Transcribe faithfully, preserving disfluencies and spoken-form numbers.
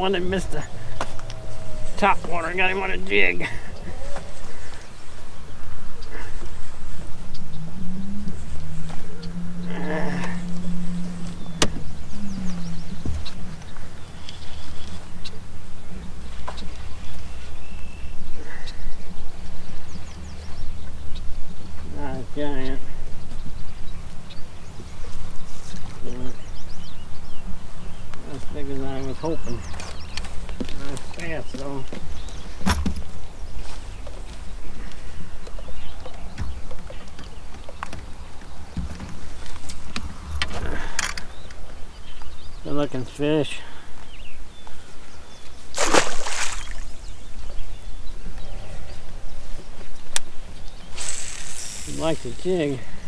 one that missed the top water. Got him on a jig. Not giant. Not as big as I was hoping. Not fast though. Good looking fish. Like the jig.